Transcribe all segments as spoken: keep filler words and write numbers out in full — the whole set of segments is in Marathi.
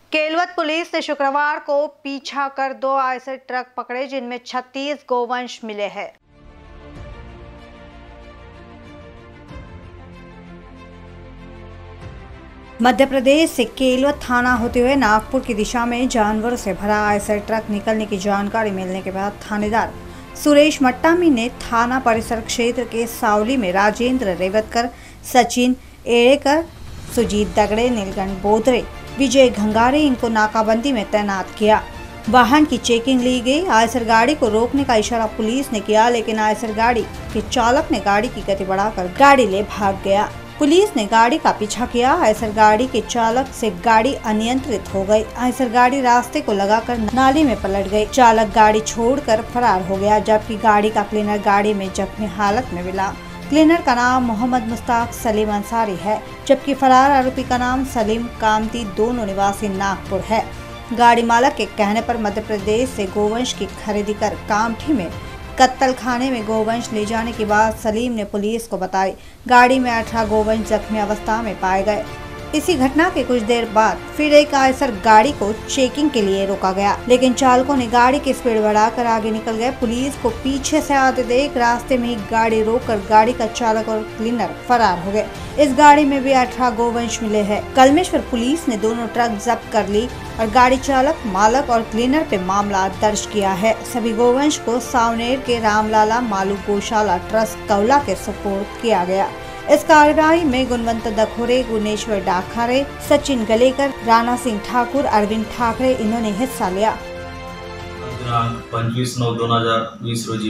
केलवत पुलिस ने शुक्रवार को पीछा कर दो आयसर ट्रक पकड़े जिनमें छत्तीस गोवंश मिले हैं। मध्य प्रदेश से केलवत थाना होते हुए नागपुर की दिशा में जानवरों से भरा आयसर ट्रक निकलने की जानकारी मिलने के बाद थानेदार सुरेश मट्टामी ने थाना परिसर क्षेत्र के सावली में राजेंद्र रेवतकर, सचिन एड़ेकर, सुजीत दगड़े, नीलकंठ बोदरे, विजय घंगारे इनको नाकाबंदी में तैनात किया। वाहन की चेकिंग ली गई। आयसर गाड़ी को रोकने का इशारा पुलिस ने किया, लेकिन आयसर गाड़ी के चालक ने गाड़ी की गति बढ़ाकर गाड़ी ले भाग गया। पुलिस ने गाड़ी का पीछा किया। आयसर गाड़ी के चालक से गाड़ी अनियंत्रित हो गई। आयसर गाड़ी रास्ते को लगाकर नाली में पलट गई। चालक गाड़ी छोड़कर फरार हो गया, जबकि गाड़ी का क्लीनर गाड़ी में जख्मी हालत में मिला। क्लीनर का नाम मोहम्मद मुश्ताक सलीम अंसारी है, जबकि फरार आरोपी का नाम सलीम कामती, दोनों निवासी नागपुर है। गाड़ी मालक के कहने पर मध्य प्रदेश से गोवंश की खरीदी कर कामठी में कत्तल खाने में गोवंश ले जाने की बात सलीम ने पुलिस को बताई। गाड़ी में अठारह गोवंश जख्मी अवस्था में पाए गए। इसी घटना के कुछ देर बाद फिर एक आयसर गाड़ी को चेकिंग के लिए रोका गया, लेकिन चालकों ने गाड़ी की स्पीड बढ़ाकर आगे निकल गए। पुलिस को पीछे से आते देख रास्ते में ही गाड़ी रोककर गाड़ी का चालक और क्लीनर फरार हो गए। इस गाड़ी में भी अठारह गोवंश मिले हैं। कलमेश्वर पुलिस ने दोनों ट्रक जब्त कर ली और गाड़ी चालक, मालक और क्लीनर पे मामला दर्ज किया है। सभी गोवंश को सावनेर के रामलाला मालू गौशाला ट्रस्ट कौला के सुपुर्द किया गया। इस कार्यवाही में गुणवंत दखोरे, गुणेश्वर डाखारे, सचिन गलेकर, राणा सिंह ठाकुर, अरविंद ठाकरे इन्होंने हिस्सा लिया। दिनांक पंचवीस नऊ दोन हजार वीस रोजी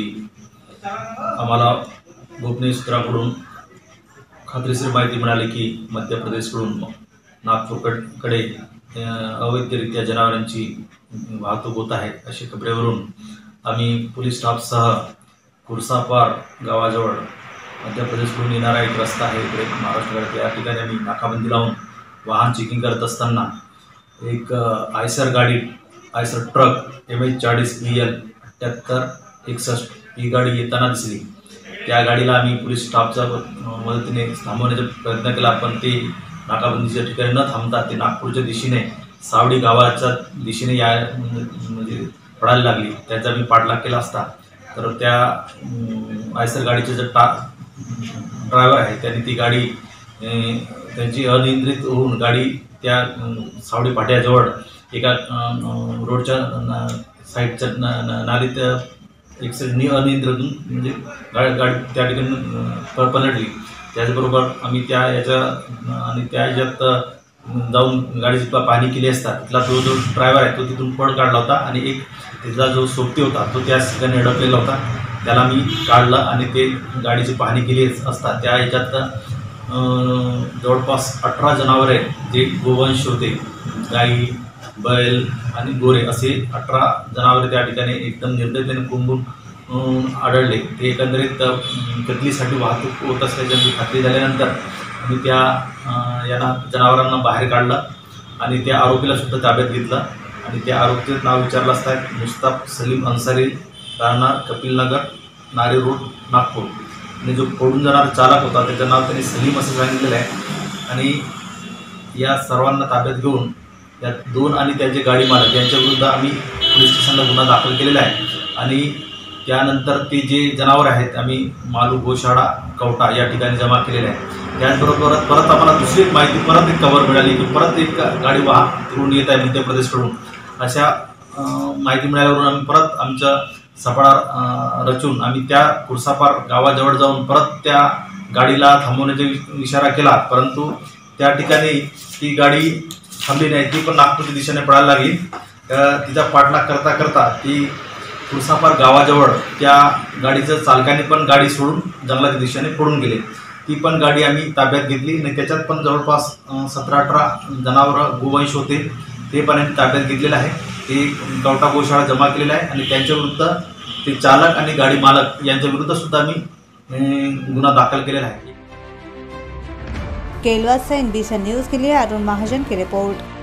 आम्हाला गोपनीय सूत्राकडून खात्रीशीर माहिती मिळाली की मध्य प्रदेशकडून नागपूरकडे अवैधरित्या जनावरांची वाहतूक होत आहे अशी खबरेवरून आम्ही पोलीस स्टाफसह कुरसापार गावाजवळ मध्य प्रदेशकडून येणारा एक रस्ता आहे, इकडे महाराष्ट्राकडे, त्या ठिकाणी आम्ही नाकाबंदी लावून वाहन चेकिंग करत असताना एक आयसर गाडी, आयसर ट्रक एम एच चाळीस बी एल अठ्ठ्याहत्तर एकसष्ट ही गाडी येताना दिसली। त्या गाडीला आम्ही पोलीस स्टाफच्या मदतीने थांबवण्याचा प्रयत्न केला, पण ते नाकाबंदीच्या ठिकाणी न थांबता ते नागपूरच्या दिशेने सावडी गावाच्या दिशेने या म्हणजे पडायला लागली। त्याचा मी पाठलाग केला असता तर त्या आयसर गाडीचे जे टा ड्रायव्हर आहे त्यांनी ती गाडी त्यांची अनियंत्रित होऊन गाडी त्या सावडी पाट्याजवळ एका रोडच्या साईडच्या नालीत एक साईडनी अनियंत्रित म्हणजे गाडी गाडी त्या ठिकाणी पलटली। त्याचबरोबर आम्ही त्या याच्या आणि त्या याच्यात जाऊन गाडीची पाहणी केली असता तिथला तो जो ड्रायव्हर आहे तो तिथून पळ काढला होता आणि एक तिथला जो सोबती होता तो त्याच ठिकाणी अडकलेला होता, त्याला मी काढलं आणि ते गाडीची पाहणी केली असता त्या याच्यात जवळपास अठरा जनावरे जे गोवंश होते, गाई, बैल आणि गोरे असे अठरा जनावरे त्या ठिकाणी एकदम निर्दयतेने कोंबून आढळले। ते एकंदरीत कतलीसाठी वाहतूक होत असल्याची खात्री झाल्यानंतर आम्ही त्या यांना जनावरांना बाहेर काढलं आणि त्या आरोपीला सुद्धा ताब्यात घेतलं आणि त्या आरोपीचं नाव विचारलं असता मुश्ताक सलीम अंसारी, राहणार कपिलनगर, नारी रोड, नागपूर। आणि जो पडून जाणारा चालक होता त्याचं नाव त्यांनी सलीम असं सांगितलेलं आहे आणि या सर्वांना ताब्यात घेऊन या दोन आणि त्यांचे गाडी मालक यांच्याविरुद्ध आम्ही पोलीस स्टेशनला गुन्हा दाखल केलेला आहे आणि त्यानंतर ते जे जनावर आहेत आम्ही मालू गौशाळा कवटा या ठिकाणी जमा केलेले आहे। त्याचबरोबर परत आम्हाला दुसरी एक माहिती, परत एक खबर मिळाली की परत एक गाडी वाहन तिकडून येत आहे मध्य प्रदेशकडून। अशा माहिती मिळाल्यावरून आम्ही परत आमच्या सपाळा रचून आम्ही त्या कुरसापार गावाजवळ जाऊन परत त्या गाडीला थांबवण्याचा इशारा केला, परंतु त्या ठिकाणी ती गाडी थांबली नाही, ती पण नागपूरच्या दिशेने पडायला लागली। तिचा पाठलाग करता करता ती कुरसापार गावाजवळ त्या गाडीच्या चालकाने पण गाडी सोडून जंगलाच्या दिशेने पडून गेले। ती पण गाडी आम्ही ताब्यात घेतली आणि त्याच्यात पण जवळपास सतरा अठरा जनावरं गोवंश होते, ते पण आम्ही ताब्यात घेतलेलं आहे। ते कवटा गौशाळा जमा केलेला आहे आणि त्यांच्या विरुद्ध ते चालक आणि गाडी मालक यांच्या विरुद्ध सुद्धा आम्ही गुन्हा दाखल केलेला आहे। केलवत से एनबीसी न्यूज़ के लिए अरुण महाजन की रिपोर्ट।